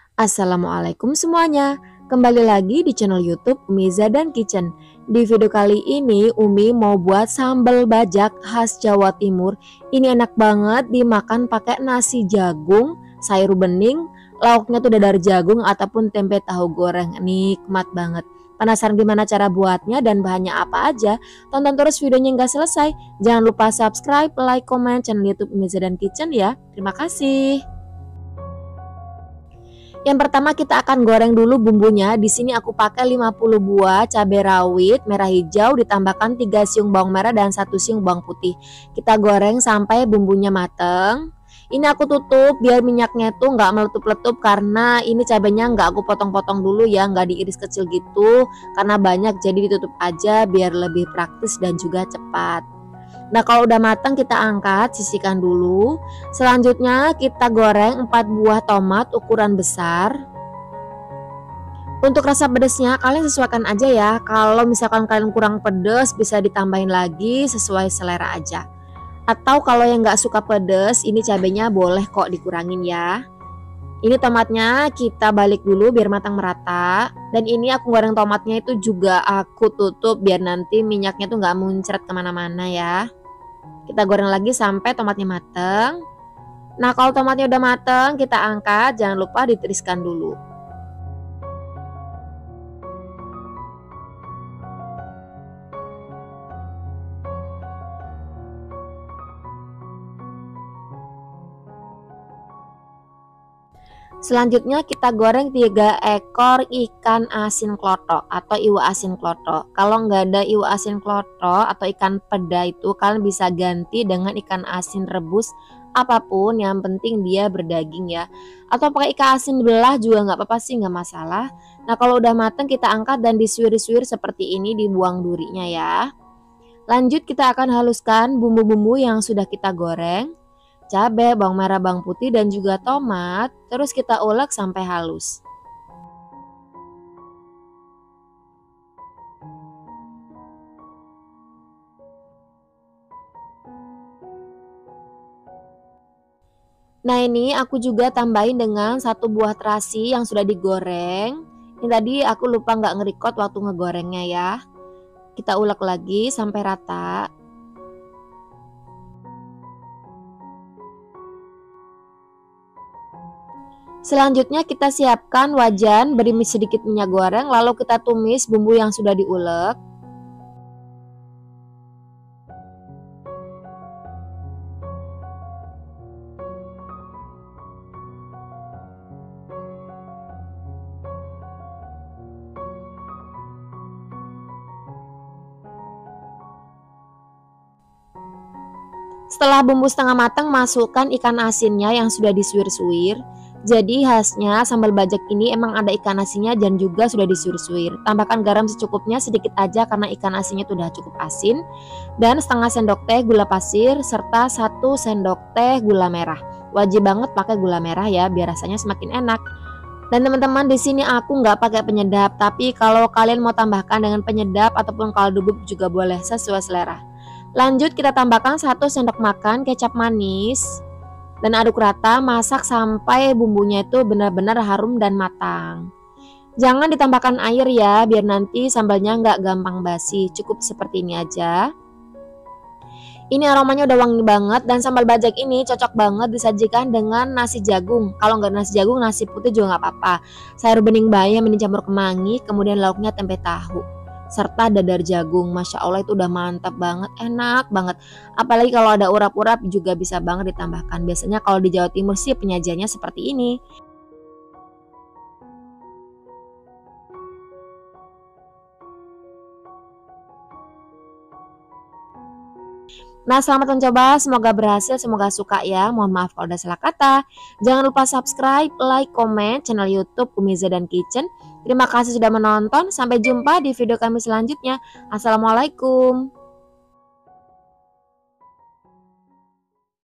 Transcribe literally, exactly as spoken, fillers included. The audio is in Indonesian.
Assalamualaikum semuanya. Kembali lagi di channel YouTube Umi Zadan Kitchen. Di video kali ini Umi mau buat sambal bajak khas Jawa Timur. Ini enak banget dimakan pakai nasi jagung, sayur bening, lauknya tuh dadar jagung ataupun tempe tahu goreng. Nikmat banget. Penasaran gimana cara buatnya dan bahannya apa aja? Tonton terus videonya nggak selesai. Jangan lupa subscribe, like, komen channel YouTube Umi Zadan Kitchen ya. Terima kasih. Yang pertama kita akan goreng dulu bumbunya. Di sini aku pakai lima puluh buah cabai rawit merah hijau, ditambahkan tiga siung bawang merah dan satu siung bawang putih. Kita goreng sampai bumbunya mateng. Ini aku tutup biar minyaknya tuh nggak meletup-letup, karena ini cabenya nggak aku potong-potong dulu ya, nggak diiris kecil gitu karena banyak, jadi ditutup aja biar lebih praktis dan juga cepat. Nah, kalau udah matang kita angkat, sisihkan dulu. Selanjutnya kita goreng empat buah tomat ukuran besar. Untuk rasa pedesnya kalian sesuaikan aja ya. Kalau misalkan kalian kurang pedes bisa ditambahin lagi sesuai selera aja. Atau kalau yang nggak suka pedes, ini cabenya boleh kok dikurangin ya. Ini tomatnya kita balik dulu biar matang merata. Dan ini aku goreng tomatnya itu juga aku tutup biar nanti minyaknya tuh nggak muncrat kemana-mana ya. Kita goreng lagi sampai tomatnya mateng. Nah, kalau tomatnya udah mateng kita angkat, jangan lupa ditiriskan dulu. Selanjutnya kita goreng tiga ekor ikan asin klotok atau iwa asin klotok. Kalau nggak ada iwa asin klotok atau ikan peda itu, kalian bisa ganti dengan ikan asin rebus apapun, yang penting dia berdaging ya. Atau pakai ikan asin belah juga nggak apa-apa sih, nggak masalah. Nah, kalau udah matang kita angkat dan disuir-suir seperti ini, dibuang durinya ya. Lanjut kita akan haluskan bumbu-bumbu yang sudah kita goreng. Cabai, bawang merah, bawang putih, dan juga tomat. Terus kita ulek sampai halus. Nah, ini aku juga tambahin dengan satu buah terasi yang sudah digoreng. Ini tadi aku lupa nggak nge-record waktu ngegorengnya ya. Kita ulek lagi sampai rata. Selanjutnya kita siapkan wajan, beri sedikit minyak goreng, lalu kita tumis bumbu yang sudah diulek. Setelah bumbu setengah matang, masukkan ikan asinnya yang sudah disuir-suir. Jadi khasnya sambal bajak ini emang ada ikan asinnya dan juga sudah disuir-suir. Tambahkan garam secukupnya, sedikit aja karena ikan asinnya sudah cukup asin. Dan setengah sendok teh gula pasir serta satu sendok teh gula merah. Wajib banget pakai gula merah ya biar rasanya semakin enak. Dan teman-teman, di sini aku nggak pakai penyedap, tapi kalau kalian mau tambahkan dengan penyedap ataupun kaldu bubuk juga boleh, sesuai selera. Lanjut kita tambahkan satu sendok makan kecap manis dan aduk rata, masak sampai bumbunya itu benar-benar harum dan matang. Jangan ditambahkan air ya, biar nanti sambalnya nggak gampang basi. Cukup seperti ini aja. Ini aromanya udah wangi banget, dan sambal bajak ini cocok banget disajikan dengan nasi jagung. Kalau nggak nasi jagung, nasi putih juga nggak apa-apa. Sayur bening bayam ini campur kemangi, kemudian lauknya tempe tahu serta dadar jagung. Masya Allah, itu udah mantap banget, enak banget. Apalagi kalau ada urap-urap juga bisa banget ditambahkan. Biasanya kalau di Jawa Timur sih penyajiannya seperti ini. Nah, selamat mencoba, semoga berhasil, semoga suka ya. Mohon maaf kalau ada salah kata. Jangan lupa subscribe, like, komen channel YouTube Umi Zadan Kitchen. Terima kasih sudah menonton. Sampai jumpa di video kami selanjutnya. Assalamualaikum.